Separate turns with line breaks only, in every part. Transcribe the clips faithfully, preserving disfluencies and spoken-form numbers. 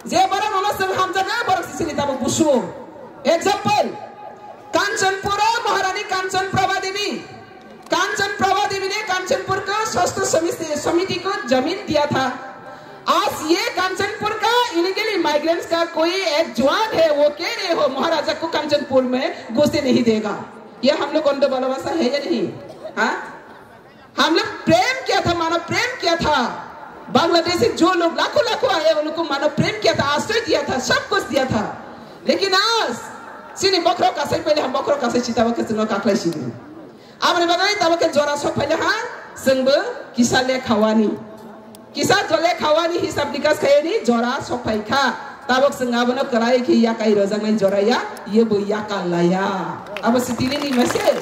जे बारा नोना संग हम जगह बारा सिसिनि ताबो बुसु एग्जांपल कांचनपुर महारानी कांचन प्रभा देवी कांचन प्रभा देवी ने कांचनपुर को स्वास्थ्य समिति को जमीन दिया था। आज ये कांचनपुर का इलीगली माइग्रेंट्स का कोई एक जवान है वो कह रहे हो महाराजा को कांचनपुर में घुसने नहीं देगा। ये हम लोग अंदर भालोबासा है या नहीं? हाँ, हम लोग प्रेम किया था, मानव प्रेम किया था। बांग्लादेश से जो लोग लाखों लाखों आए उन लोग को मानव प्रेम किया था, आश्रय दिया था, सब कुछ दिया था। लेकिन आज सिनी बकरो का से पहले हम बकरो का से चितावा के सुनो काकला सिनी अब ने बताई तब के जोरा सो पहले हाँ संग किसा ले खावानी किसा जोले खावानी हिसाब निकास खाए नहीं जोरा सो पाई खा तब संग अब न कराए कि या काई रोजंग नहीं जोरा या ये वो या का लाया अब सिटीली नहीं मैसेज।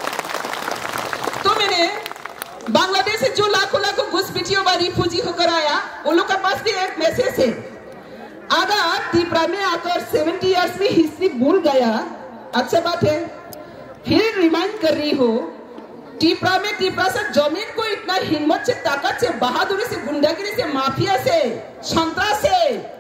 तो मैंने बांग्लादेश से जो लाखों लाखों घुसपैठियों व रिफ्यूजी होकर आया उन लोग के पास भी एक मैसेज है। अगर त्रिपुरा में आकर सेवेंटी इयर्स में हिस्ट्री भूल गया, अच्छा बात है, फिर रिमाइंड कर रही हो त्रिपुरा में त्रिपुरा से जमीन को इतना हिम्मत से, ताकत से, बहादुरी से, गुंडागिरी से, माफिया से, संतरा से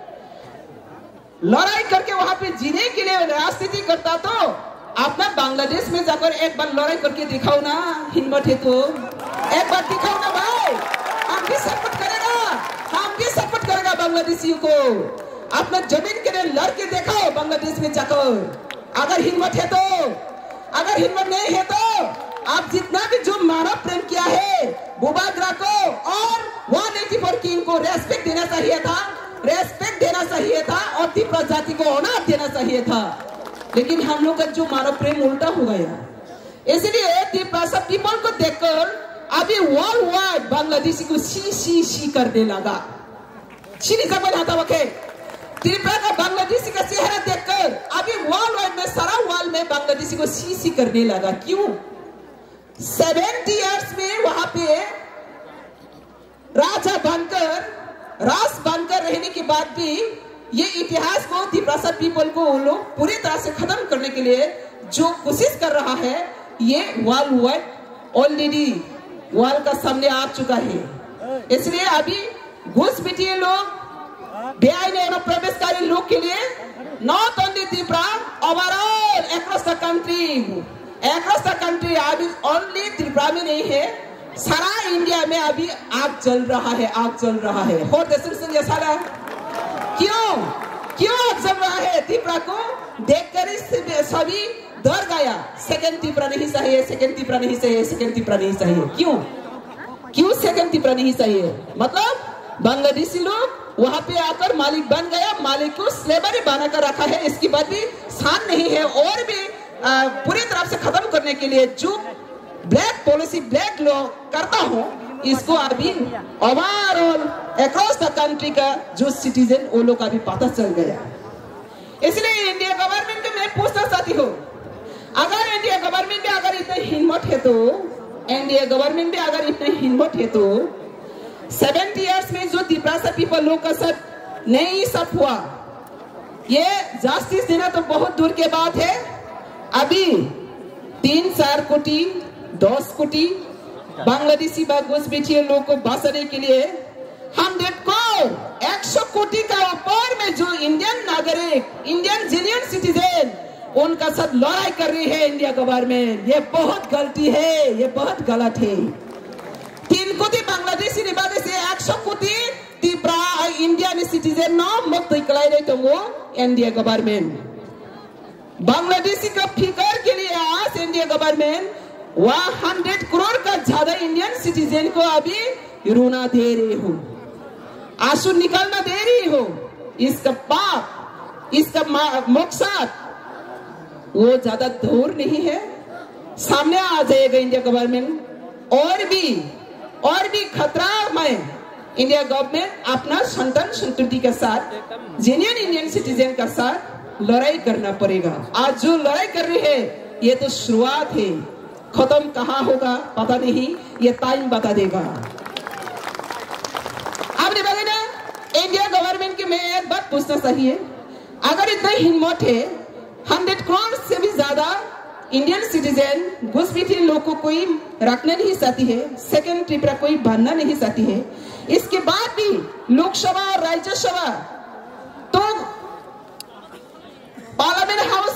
लड़ाई करके वहां पे जीने के लिए राजनीति करता तो अपना बांग्लादेश में जाकर एक बार लड़ाई करके दिखाओ ना, हिम्मत है तो एक बार दिखाओ ना भाई। हम भी सपोर्ट करेगा, हम भी सपोर्ट करेगा बांग्लादेशियों को। अपना जमीन के लिए लड़के दिखाओ बांग्लादेश में जाकर। अगर हिम्मत है तो, अगर हिम्मत नहीं है तो आप जितना भी जो मानव प्रेम किया है बुबाग्रा को और वन एटी फोर किंग को रेस्पेक्ट देना चाहिए था, रेस्पेक्ट देना चाहिए था और त्रिपुरा जाति को ऑनर देना चाहिए था। लेकिन हम लोग का जो मानव प्रेम उल्टा हो गया, इसलिए त्रिपुरा सब पीपल को देखकर अभी वर्ल्ड वाइड बांग्लादेशी को सी सी सी करने लगा। सीनी जबल आता वके त्रिपुरा का बांग्लादेशी का चेहरा देखकर अभी वर्ल्ड वाइड में, सारा वर्ल्ड में बांग्लादेशी को सी सी करने लगा। क्यों? सेवेंटी इयर्स में वहां पे राजा बनकर, राज बनकर रहने के बाद भी ये इतिहास को त्रिपुरा पीपल को वो लोग पूरी तरह से खत्म करने के लिए जो कोशिश कर रहा है, ये वर्ल्ड वाइड ऑलरेडी वर्ल्ड का सामने आ चुका है। इसलिए अभी घुसपैठिए लोग, बेआईन अनुप्रवेशकारी लोग के लिए not only Tripura, overall across the country, across the country, अभी ओनली त्रिपुरा में नहीं है, सारा इंडिया में अभी आग चल रहा है, आग चल रहा है। हो देश सारा क्यों क्यों आग चल रहा है? त्रिपुरा को देखकर सभी डर गया। सेकंड त्रिपुरा नहीं चाहिए, सेकंड त्रिपुरा नहीं चाहिए, सेकंड त्रिपुरा नहीं चाहिए। क्यों क्यों सेकंड त्रिपुरा नहीं चाहिए? मतलब बांग्लादेशी लोग वहां पे आकर मालिक बन गया, मालिक को स्लेवरी बनाकर रखा है, इसकी बात भी शान नहीं है। और भी आ, पूरी तरह से खत्म करने के लिए जो ब्लैक पॉलिसी, ब्लैक लॉ करता हूँ, इसको अभी ओवरऑल अक्रॉस द कंट्री का जो सिटीजन वो लोग अभी पता चल गया। इसलिए इंडिया गवर्नमेंट को मैं पूछना चाहती हूँ, अगर इंडिया गवर्नमेंट में अगर इतनी हिम्मत है तो, इंडिया गवर्नमेंट में अगर इतनी हिम्मत है तो सेवेंटी इयर्स में जो त्रिपुरा से पीपल लोग का साथ नहीं सब हुआ, ये जस्टिस देना तो बहुत दूर के बात है। अभी तीन चार कोटी दस कोटी बांग्लादेशी व घुसपैठिए लोग को बचाने के लिए हंड्रेड करोड़ एक सौ कोटी का ऊपर में जो इंडियन नागरिक, इंडियन जेन्युइन सिटीजन, उनका साथ लड़ाई कर रही है इंडिया गवर्नमेंट। ये बहुत गलती है, ये बहुत गलत है। तीन कोटी बांग्लादेशी निवासी से एक सौ कोटी त्रिपुरा इंडियन सिटीजन ना मुक्त इकलाई रहे तो वो इंडिया गवर्नमेंट बांग्लादेशी का फिकर के लिए आज इंडिया गवर्नमेंट वह हंड्रेड करोड़ का ज्यादा इंडियन सिटीजन को अभी रोना दे रही हो, आंसू निकालना दे रही हो। इसका पाप, इसका मकसद वो ज्यादा दूर नहीं है, सामने आ जाएगा इंडिया गवर्नमेंट। और भी और भी खतरा में इंडिया गवर्नमेंट अपना संतान संतति के साथ, जेन्युइन इंडियन सिटीजन का साथ लड़ाई करना पड़ेगा। आज जो लड़ाई कर रही है ये तो शुरुआत है, खत्म कहाँ होगा पता नहीं, ये टाइम बता देगा। आपने बोला ना इंडिया गवर्नमेंट की मैं एक बात पूछना चाहिए, अगर इतना हिम्मत है, हंड्रेड करोड़ से भी ज्यादा इंडियन सिटीजन घुसपैठिए लोग को कोई रखना नहीं चाहती है, सेकंड त्रिपुरा कोई बनना नहीं चाहती है, इसके बाद भी लोकसभा और राज्यसभा तो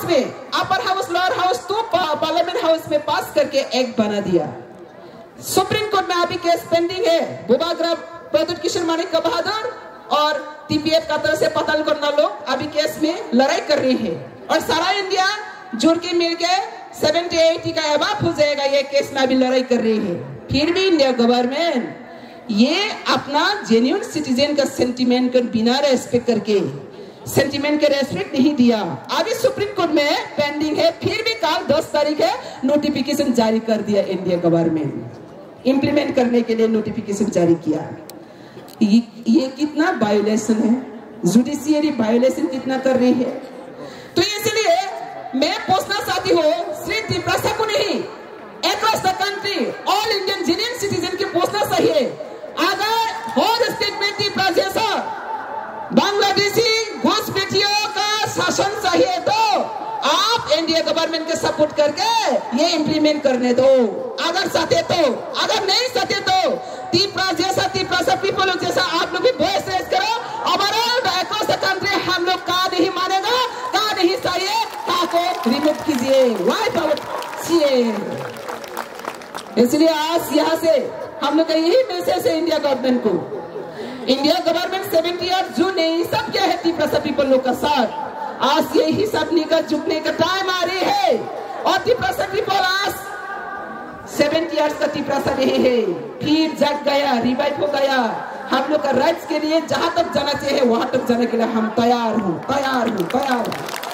में, अपर हाउस लोअर हाउस तो पार्लियामेंट हाउस में पास करके एक्ट बना दिया। सुप्रीम कोर्ट में अभी केस पेंडिंग है। बुबाग्रा प्रद्युत किशोर मानिक का बहादुर और टीपीएफ का तरफ से पताल करना लोग अभी केस में लड़ाई कर रही है और सारा इंडिया जुड़ के मिलके सत्तर अस्सी का अबाब हो जाएगा। ये केस में अभी लड़ाई कर रही है। फिर भी इंडिया गवर्नमेंट ये अपना जेन्युइन सिटीजन का सेंटिमेंट कर बिना रेस्पेक्ट करके सेंटिमेंट का रेस्पेक्ट नहीं दिया। अभी सुप्रीम कोर्ट में पेंडिंग है। फिर भी कल दस तारीख है नोटिफिकेशन जारी कर दिया। इंडिया गवर्नमेंट इंप्लीमेंट करने के लिए नोटिफिकेशन जारी किया। ये, ये कितना वायोलेशन है, जुडिशियरी वायोलेशन कितना कर रही है। तो इसलिए मैं पूछना चाहती हूँ श्री त्रिप्रसा को नहीं, across the country all Indian genuine citizen की पूछना चाहिए। अगर हर स्टेट में त्रिपुरा जैसा बांग्लादेशी घुसपैठियों का शासन चाहिए तो आप एनडीए गवर्नमेंट के सपोर्ट करके ये इंप्लीमेंट करने दो। अगर चाहते तो, अगर नहीं चाहते तो त्रिपुरा जैसा त्रिपुरा पीपल जैसा आप लोग भी वॉइस रेज करो। ओवरऑल अक्रॉस द कंट्री हम लोग का नहीं मानेगा, का नहीं चाहिए, का को रिमूव कीजिए, वाइप आउट कीजिए। इसलिए आज यहाँ से हम लोग का यही मैसेज है इंडिया गवर्नमेंट को। इंडिया गवर्नमेंट सत्तर ईयर जो नहीं सब क्या है त्रिपुरा पीपल लोग का साथ। आज यही सब निकल झुकने का टाइम आ रही है और त्रिपुरा पीपल आज सत्तर इयर्स का त्रिपुरा नहीं है, फिर जग गया, रिवाइव हो गया। हम लोग का राइट्स के लिए जहां तक जाना चाहिए वहां तक जाने के लिए हम तैयार हूं, तैयार हूं, तैयार हूं।